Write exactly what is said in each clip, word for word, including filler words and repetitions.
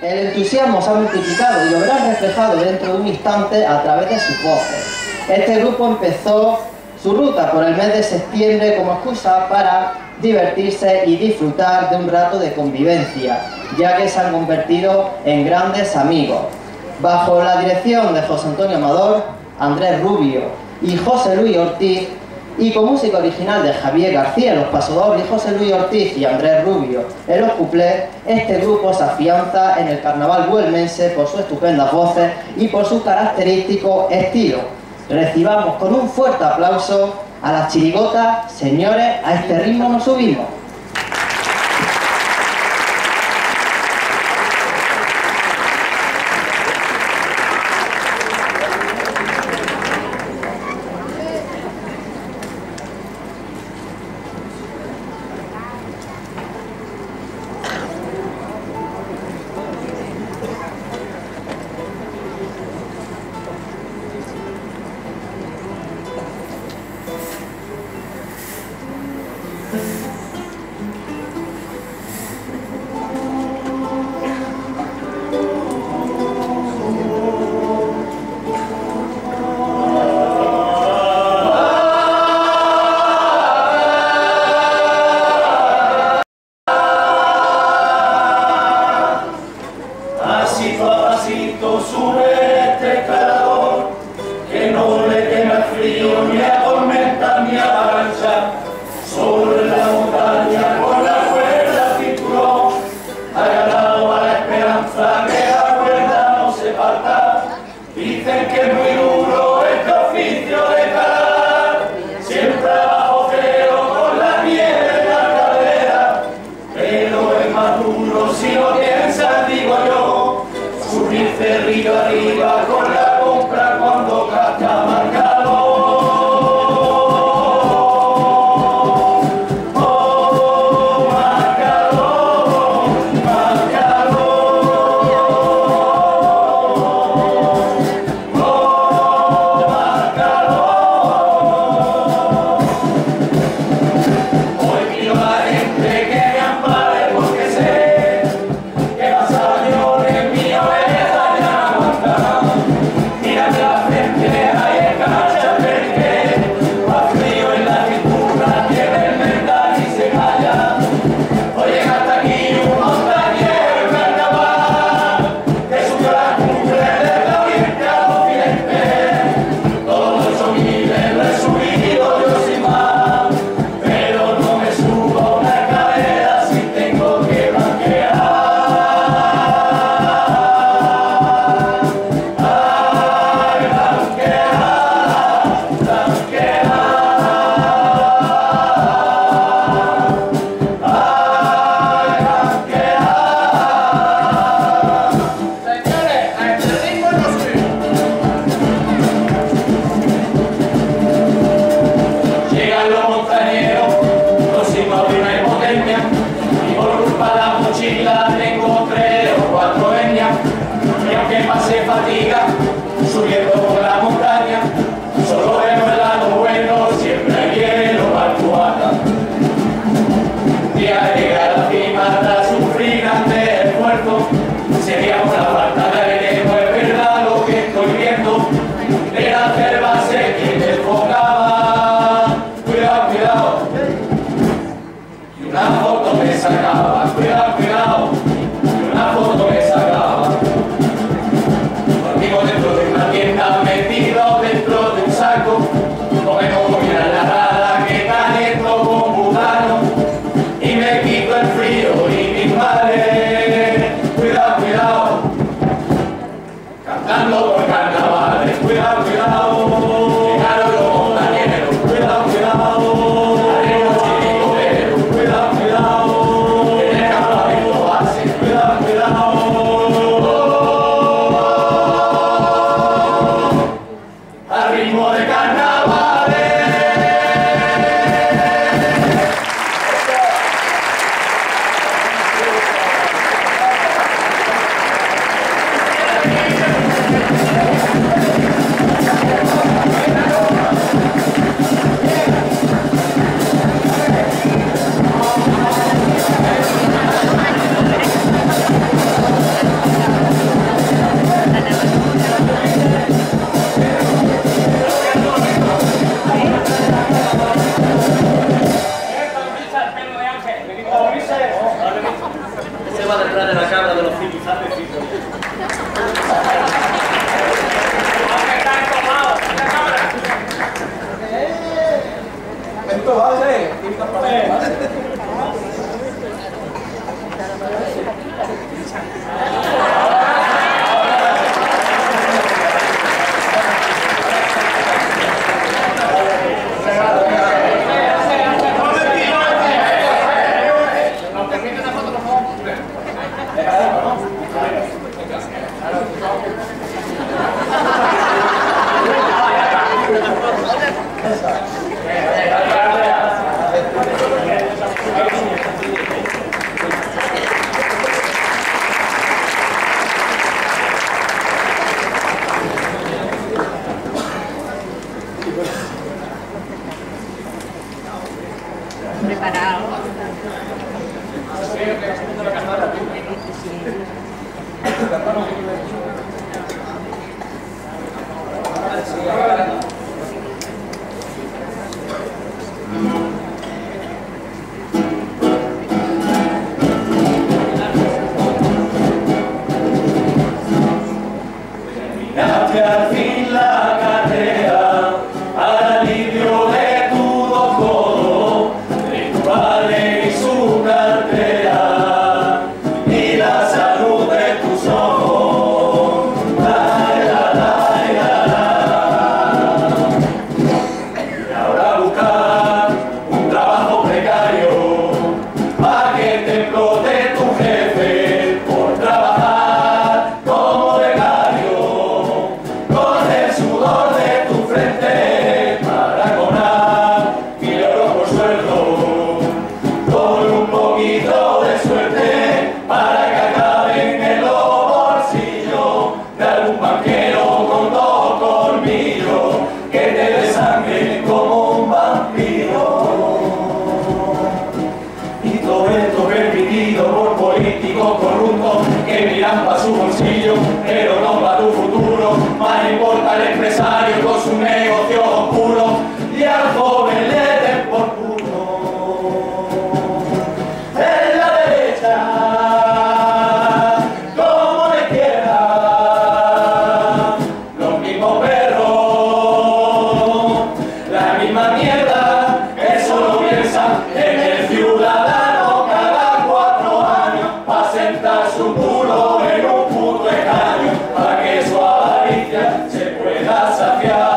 El entusiasmo se ha multiplicado y lo verán reflejado dentro de un instante a través de sus voces. Este grupo empezó su ruta por el mes de septiembre como excusa para divertirse y disfrutar de un rato de convivencia, ya que se han convertido en grandes amigos. Bajo la dirección de José Antonio Amador, Andrés Rubio y José Luis Ortiz, y con música original de Javier García en los pasodobles y José Luis Ortiz y Andrés Rubio en los cuplés, este grupo se afianza en el carnaval huelmense por sus estupendas voces y por su característico estilo. Recibamos con un fuerte aplauso a las chirigotas. Señores, a este ritmo nos subimos. Esto vale. Preparado. Terminaste al fin la carrera, al alivio de tu dos codos, de tu padre y su cartera, y la salud de tus ojos. La, la, la, la, la. Y ahora buscar un trabajo precario, para que te explote tu jefe por trabajar como becario, con el sudor de tu frente para cobrar mil euros por sueldo, con un poquito de suerte para que acaben en los bolsillos de algún banquero con dos colmillos que te desangre como un vampiro. Y todo esto permitido por políticos corruptos que miran para su bolsillo, pero no para tu futuro. Más importa el empresario con su negocio oscuro y al joven le den por culo. En la derecha, como la izquierda, los mismos perros, la misma mierda, que solo piensan en el ciudadano cada cuatro años, para sentar su culo en un puto escaño, para que su avaricia se pueda saciar.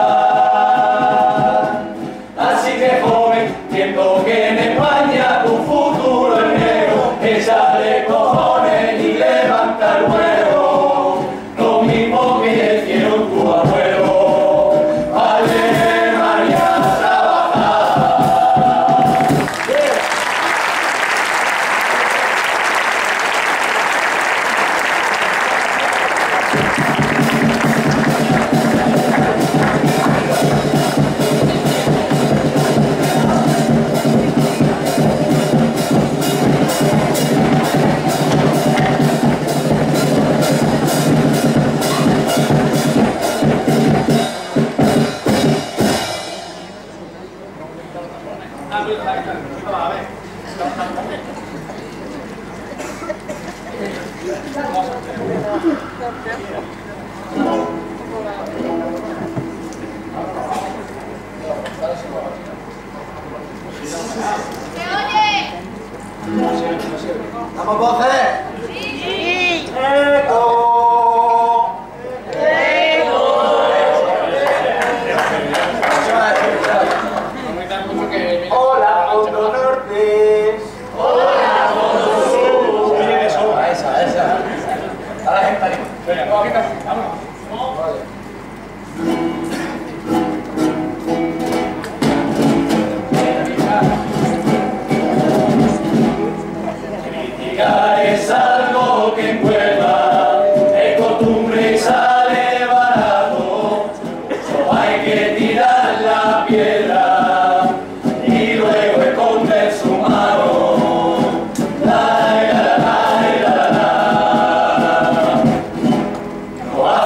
Así que joven, viendo que en España tu futuro es negro, échale cojones y levanta el vuelo, lo mismo que hicieron tu abuelo. Vale, María, trabajar. ¿Damos voces? Sí. ¡Eco! Hola, Fondo Norte. Hola, Fondo Sur. Viene de sobra, esa, esa. A la gente ahí. Venga, vámonos. Vale. Criticar es algo que encueva, es costumbre y sale barato. Solo hay que tirar la piedra y luego esconder su mano. La, la, la, la, la, la. No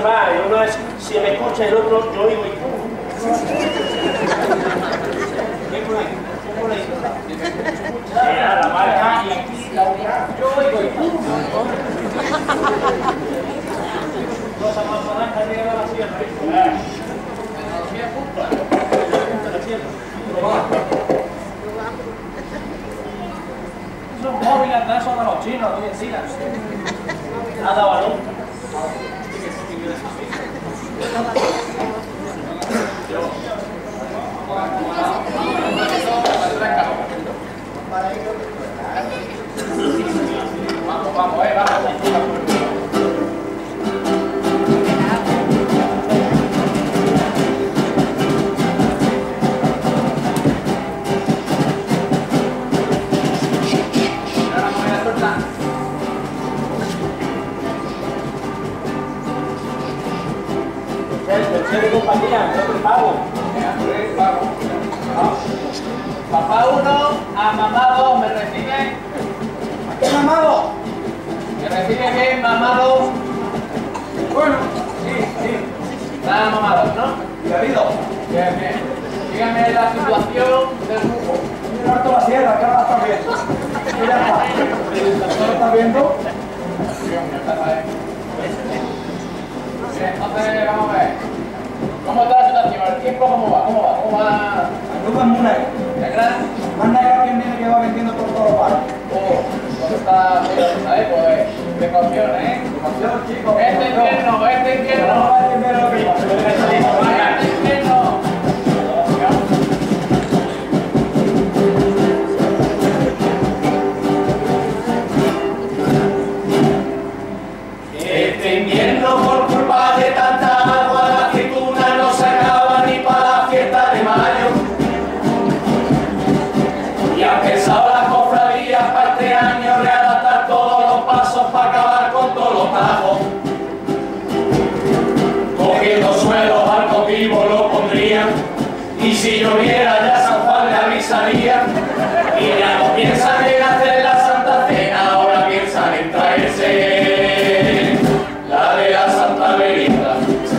más. Y uno es, si me escucha el otro, yo oigo y tú. ¿Qué por ahí? ¿Qué por ahí? Era la marca y aquí la otra. Yo oigo y tú. Cosa más naranja que llega a la sierra. Tecnología punta. La sierra. Esos móviles de esos de los chinos, hoy en día. Nada balón. Vamos, vamos, eh, vamos. De compañía, yo te pago. Papá uno, a mamá dos, ¿me recibe? ¿A qué mamado? ¿Me recibe bien, mamado? Bueno, sí, sí. Nada mamados, ¿no? Bebido. Bien, bien. Dígame la situación del grupo. Mira harto la sierra, que ahora la estás viendo. Mira, ¿no lo estás viendo? Bien, entonces vamos a ver. ¿Cómo está la situación? ¿El tiempo cómo va? ¿Cómo va? ¿Cómo va? La grupa es muy negra. ¿Negra? Más negra que viene que va vendiendo por todos los bares. Oh, pues está bien, ¿sabes? Pues precaución, ¿eh? Precaución, chicos. Este invierno, este invierno. Este invierno. Este invierno. Este invierno por culpa de tanta agua la aceituna no se acaba ni para la fiesta de mayo. Y han pensado las cofradías para este año readaptar todos los pasos para acabar con todos los tajos. Cogiendo suelos al cotivo lo pondrían y si lloviera ya San Juan le avisaría. Y ya no piensan en hacer la Santa Cena, ahora piensan en traerse la de la Santa Merita.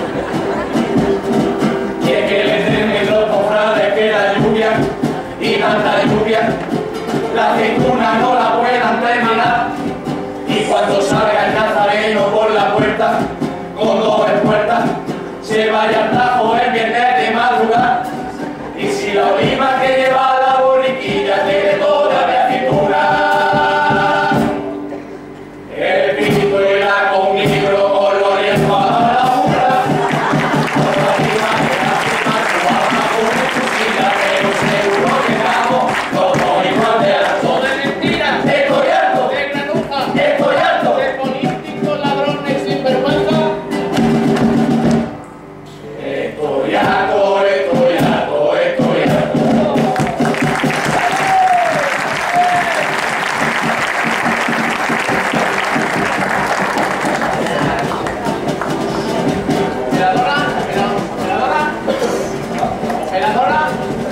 Y es que le temen los cofrades que la lluvia y tanta lluvia la aceituna no la puedan terminar. Y cuando salga el nazareno por la puerta con dos puertas se vaya al tajo el viernes de madrugada. Y si la oliva que lleva la borriquilla tiene toda de aceituna, el espíritu irá con libro con lo oriento a la burra. Por la prima que nace más tu alma con exclusiva, pero seguro que estamos todos igual de alto. De mentiras, estoy harto, de granujas, estoy harto, de políticos, ladrones sin vergüenza. Estoy harto, estoy harto, estoy harto. Operadora, operadora, operadora.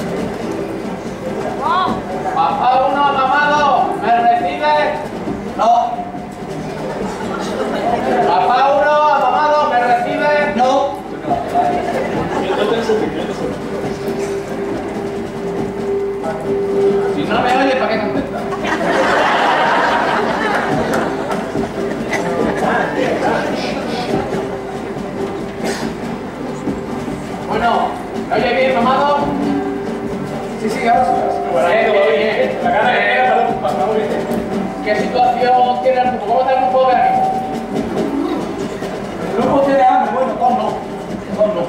Papá uno, mamado, ¿me recibe? No. Papá uno, mamado, ¿me recibe? No. Si no me oye, ¿para qué contesta? Bueno, ¿me oye bien, mamado? Sí, sí, ahora sí. Bien, bien, bien. La cara que ¿qué situación tiene el grupo? ¿Cómo está el grupo de aquí? El grupo tiene hambre, bueno, todos no. Todos no.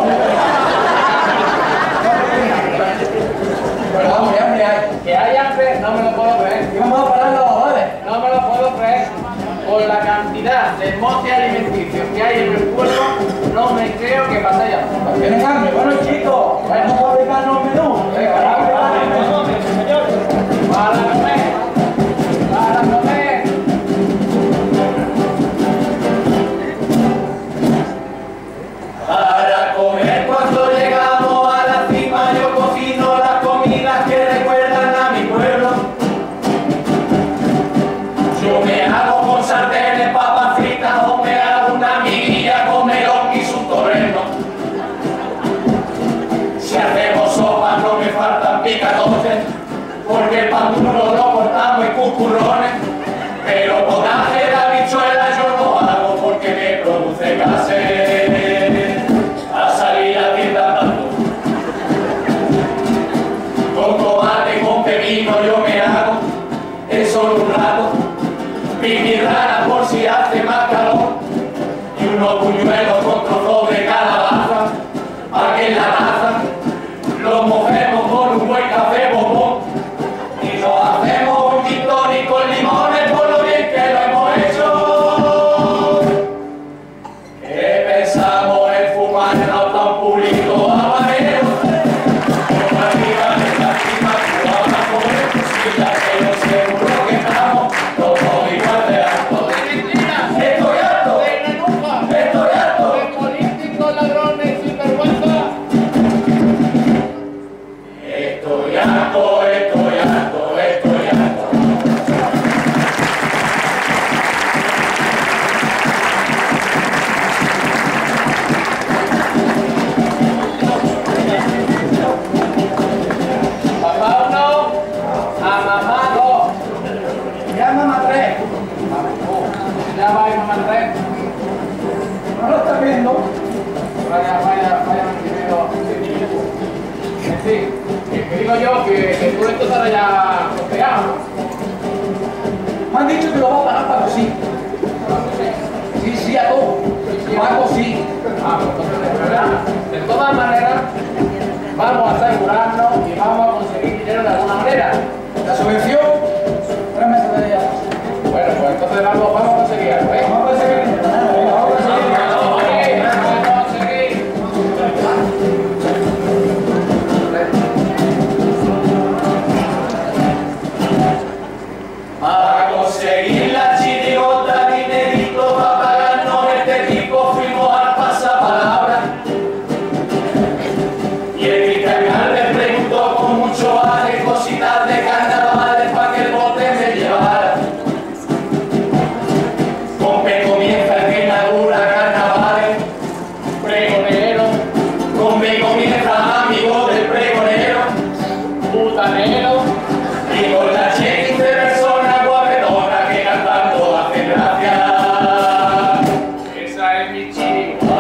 Pero hambre, hambre hay. Que hay hambre, no me lo puedo creer. ¿Y vamos a parar los hogares? No me lo puedo creer. Por la cantidad de montes alimenticios que hay en el pueblo, no me creo que pase ya. ¿Tienen hambre? Bueno, chicos, vamos a fabricarnos un menú. Venga, vamos a fabricarnos un menú, señor. Para comer. Para comer. Para comer cuando llegamos a la cima yo cocino las comidas que recuerdan a mi pueblo. Yo me hago con sartenes, papas fritas o me hago una miguilla con melón. vamos a asegurarnos y vamos a conseguir dinero de alguna manera. La subvención, tres meses de día. Bueno, pues entonces vamos, vamos a conseguir algo, ¿eh? Vamos a conseguir. Vamos a conseguir. Vamos a conseguir. Para conseguir la chirigota, dinerito para pagarnos este tipo, fuimos al pasapalabra. Y el cristiano le preguntó con mucho aje cositas de carnavales para que el bote me llevara. Con P comienza el que inaugura carnavales, pregonero. Con B comienza amigo del pregonero, Putanero. y con la Che quince personas guapetonas que cantando hacen gracia. Esa es mi chirigota.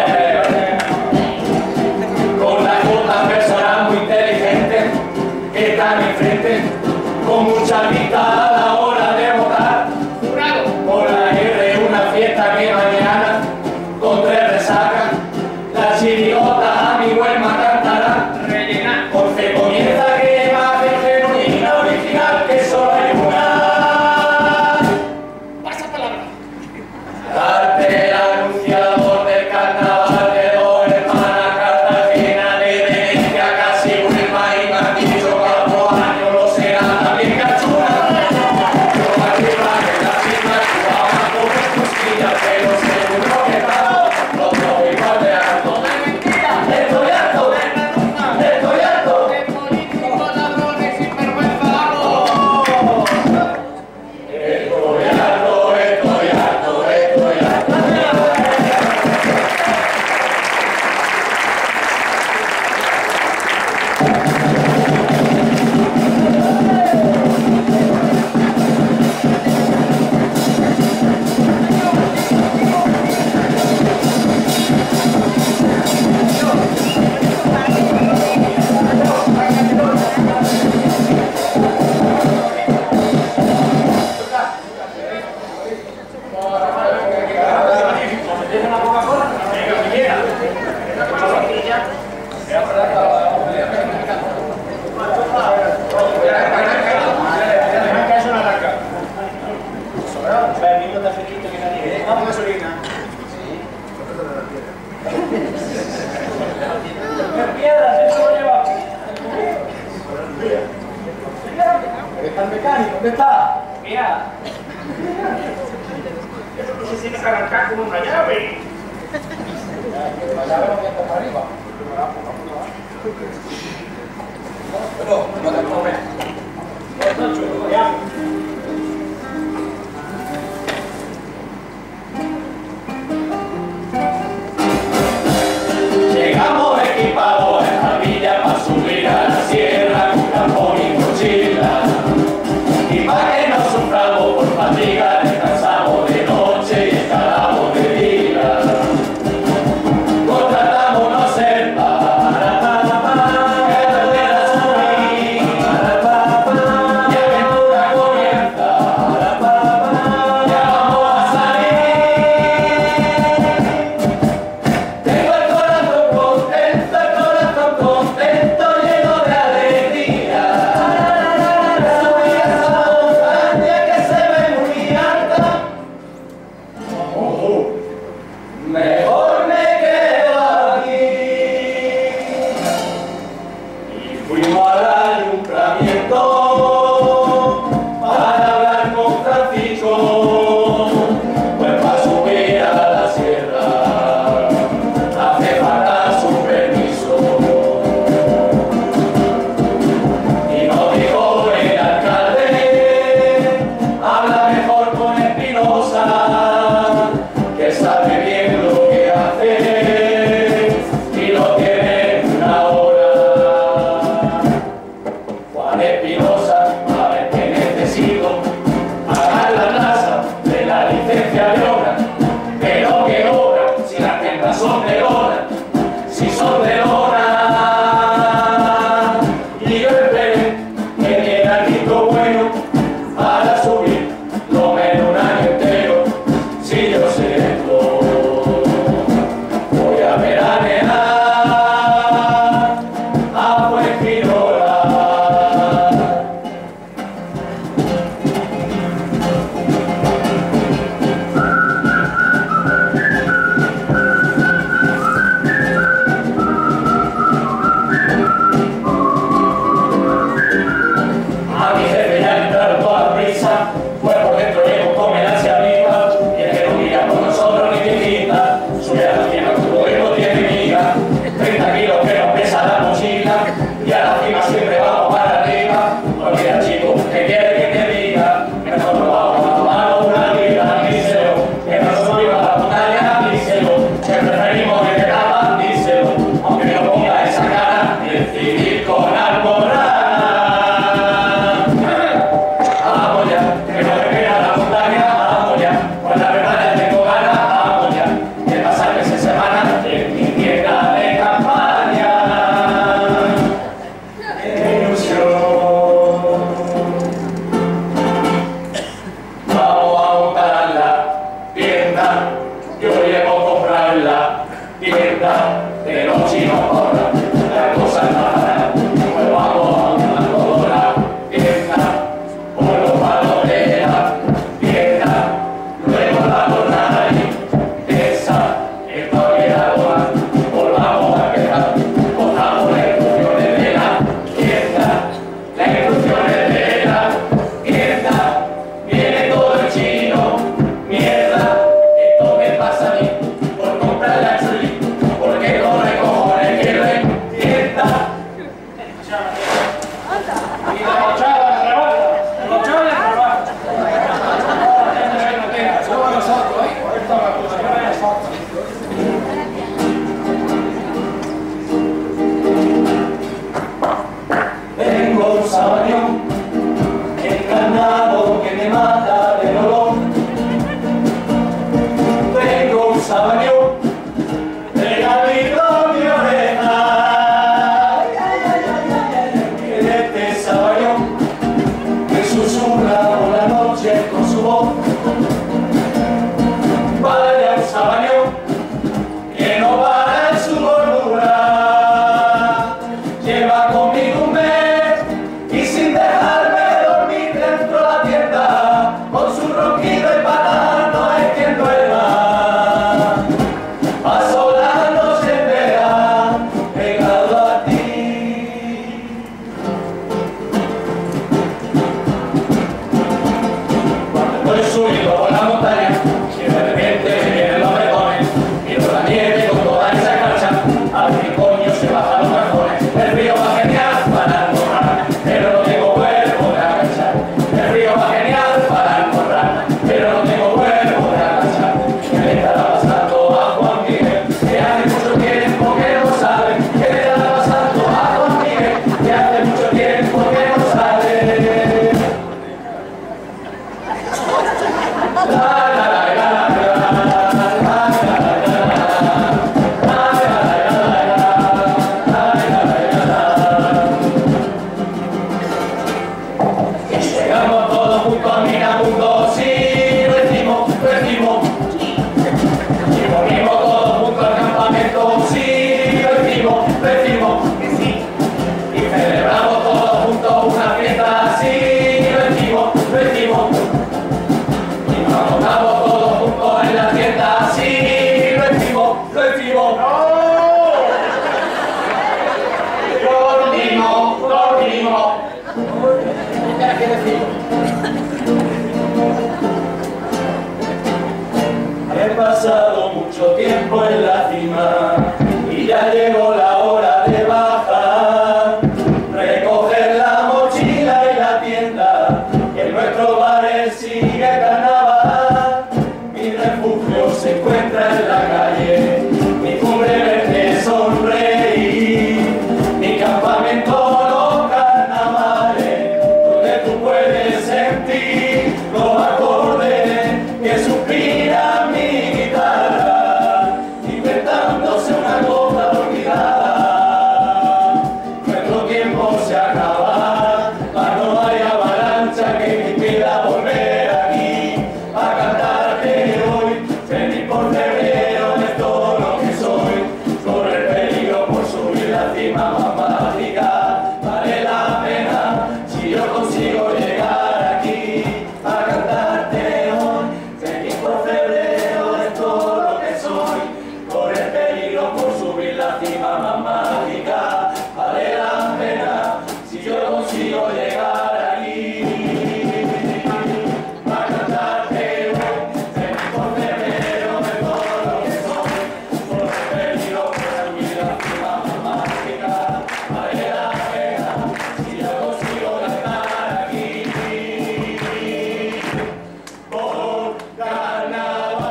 Con las otras personas muy inteligentes que están enfrente, con mucha vista a la hora de votar. Jurado. Con la R una fiesta que mañana, con tres resacas, la chirigota amigo Elma cantará. Rellenar. Por fe comienza que imagen genuina, original, que solo hay una. Pasa palabra. Cartel anunciador del carnaval de dos hermanas, Cartagena de Venecia, casi Huelva y me han dicho que a otros años lo será también Cachuna. Yo arriba en la cima jugaba con cosquillas, pero seguro que estamos los dos igual de alto. Estoy harto, estoy harto. De políticos, ladrones y sinvergüenza, vamos. Estoy harto, estoy harto, estoy harto. ¿Está el mecánico? ¿Dónde está? Mira. Eso no se tiene que arrancar con una llave. La llave no está para arriba. Bueno, no te comes. No, chulo, ya. Llegamos equipados en la villa para subir a la sierra con campón y mochila. Y para que no suframos por fatiga, descansamos de noche y escalamos de día. Contratamos una selva para que pudiera subir. tienda de los chinos ahora, la cosa es mala, pues vamos a una hora, tienda, por los valores, tienda, luego la jornada y esa, esto ha quedado mal, volvamos a quedar, cojamos las instrucciones de la tienda, las instrucciones de la tienda, viene todo el chino, mierda, esto me pasa a mí, por comprar la chuli, porque no me cojones que lo entienda. Y la mochada de trabajo, la mochada de trabajo. No tengas, somos nosotros, ¿eh? Esto es la cosa, no es nosotros. Tengo un sabañón encarnado que me mata de dolor. Tengo un sabañón pegadito a mi oreja. En este sabañón me susurra por la noche con su voz. Vaya un sabañón que no para en su gordura. Lleva conmigo un mes y sin dejarme dormir dentro de la tienda, con su ronquido y patada no entiendo el mar. Paso la noche entera pegado a ti. Cuando estoy subiendo por la montaña y de repente me vienen los bretones, miro la nieve con toda esa cancha, a ver qué coño se bajan los calzones. El frío va genial para engordar, pero no tengo cuerpo de agachar. El frío va genial para engordar, pero no tengo cuerpo de agachar. ¿Qué le estará pasando a Juan Miguel? Que hace mucho tiempo que no sabe. ¿Qué le estará pasando a Juan Miguel? Que hace mucho tiempo que no sabe. La, la, la, la, la, la, la, y llegamos todos juntos a Miramundo, sí, lo decimos, lo decimos. Y volvimos todos juntos al campamento, sí, lo decimos, lo decimos. Y celebramos todos juntos una fiesta, sí, lo decimos, lo decimos. Y nos montamos todos juntos en la tienda, sí, lo decimos, lo decimos. Dormimos, dormimos. ¿Qué decir? He pasado mucho tiempo en la cima y ya llegó la hora de bajar, recoger la mochila y la tienda, que en nuestro bares sigue carnaval. Mi refugio se encuentra en la calle, mi cumbre verde sonreír, mi campamento los carnavales, donde tú puedes sentir los acordes que suspira mi guitarra, inventándose una gota olvidada. Nuestro tiempo se acaba, mas no hay avalancha que me impida volver aquí a cantarte hoy. Venir por febrero de todo lo que soy, sobre el peligro por subir la cima más mágica. Vale la pena si yo consigo llegar aquí a cantarte hoy. Venir por febrero de todo lo que soy, por el peligro por subir la cima más mágica. Vale la pena si yo consigo llegar aquí a cantarte hoy. Venir por febrero de todo lo que soy, por el peligro por subir la cima más mágica. Vale la pena si yo consigo llegar aquí por carnaval.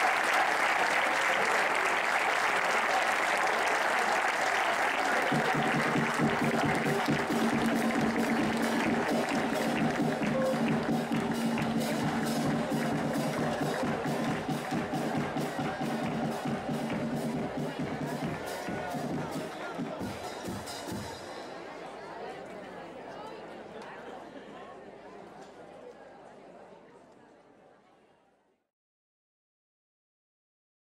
Thank you.